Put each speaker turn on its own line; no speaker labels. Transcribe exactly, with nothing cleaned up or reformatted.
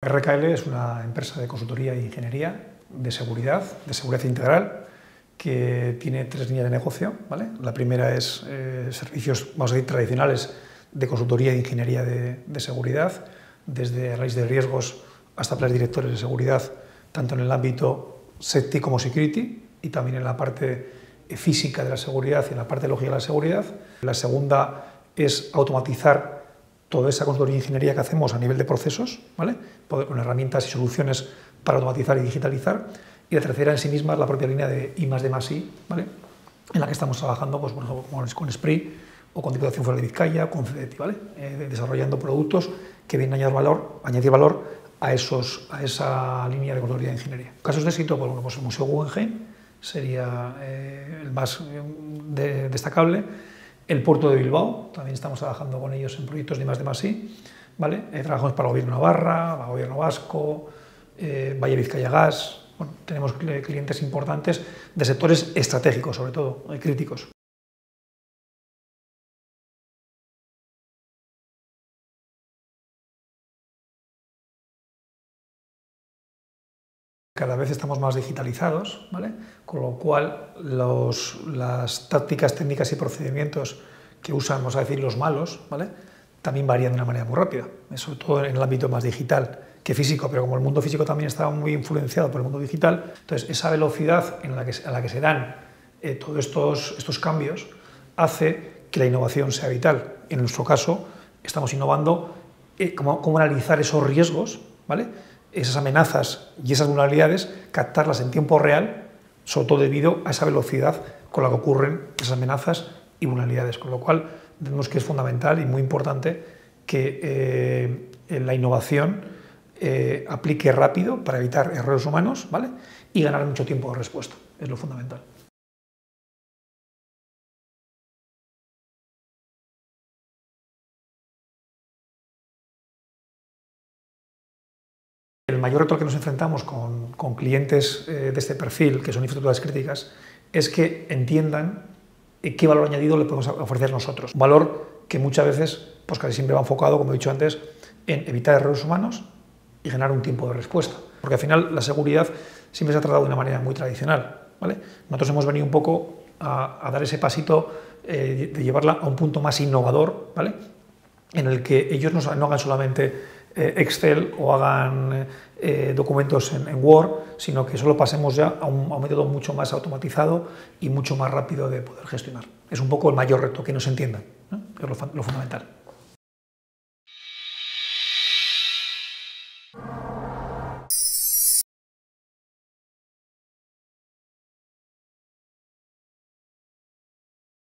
R K L es una empresa de consultoría e ingeniería de seguridad, de seguridad integral, que tiene tres líneas de negocio, ¿vale? La primera es eh, servicios, vamos a decir, tradicionales de consultoría e ingeniería de, de seguridad, desde análisis de riesgos hasta planes directores de seguridad, tanto en el ámbito safety como security, y también en la parte física de la seguridad y en la parte lógica de la seguridad. La segunda es automatizar toda esa consultoría de ingeniería que hacemos a nivel de procesos, ¿vale? Con herramientas y soluciones para automatizar y digitalizar. Y la tercera en sí misma es la propia línea de I más D más I, ¿vale? En la que estamos trabajando, pues, por ejemplo, con Esprit o con Diputación Foral de Vizcaya, con Fedeti, ¿vale? Eh, desarrollando productos que vienen a añadir valor, añadir valor a, esos, a esa línea de consultoría de ingeniería. Casos de éxito, pues, bueno, pues el Museo Guggenheim sería eh, el más de, destacable. El puerto de Bilbao, también estamos trabajando con ellos en proyectos de I más D más I, ¿vale? Eh, trabajamos para el Gobierno de Navarra, para el Gobierno Vasco, eh, Valle Vizcaya Gas. Bueno, tenemos clientes importantes de sectores estratégicos, sobre todo, eh, críticos. Cada vez estamos más digitalizados, ¿vale? Con lo cual los, las tácticas, técnicas y procedimientos que usan, vamos a decir, los malos, ¿vale? También varían de una manera muy rápida, sobre todo en el ámbito más digital que físico, pero como el mundo físico también está muy influenciado por el mundo digital, entonces esa velocidad en la que, a la que se dan eh, todos estos, estos cambios hace que la innovación sea vital. En nuestro caso, estamos innovando eh, cómo, cómo analizar esos riesgos, ¿vale? Esas amenazas y esas vulnerabilidades, captarlas en tiempo real, sobre todo debido a esa velocidad con la que ocurren esas amenazas y vulnerabilidades, con lo cual vemos que es fundamental y muy importante que eh, la innovación eh, aplique rápido para evitar errores humanos, ¿vale? Y ganar mucho tiempo de respuesta, es lo fundamental. El mayor reto al que nos enfrentamos con, con clientes eh, de este perfil, que son infraestructuras críticas, es que entiendan eh, qué valor añadido le podemos ofrecer nosotros. Un valor que muchas veces, pues casi siempre va enfocado, como he dicho antes, en evitar errores humanos y ganar un tiempo de respuesta. Porque al final la seguridad siempre se ha tratado de una manera muy tradicional, ¿vale? Nosotros hemos venido un poco a, a dar ese pasito eh, de llevarla a un punto más innovador, ¿vale? En el que ellos no, no hagan solamente eh, Excel o hagan eh, documentos en, en Word, sino que solo pasemos ya a un, a un método mucho más automatizado y mucho más rápido de poder gestionar. Es un poco el mayor reto, que nos entiendan, ¿no? Es lo, lo fundamental.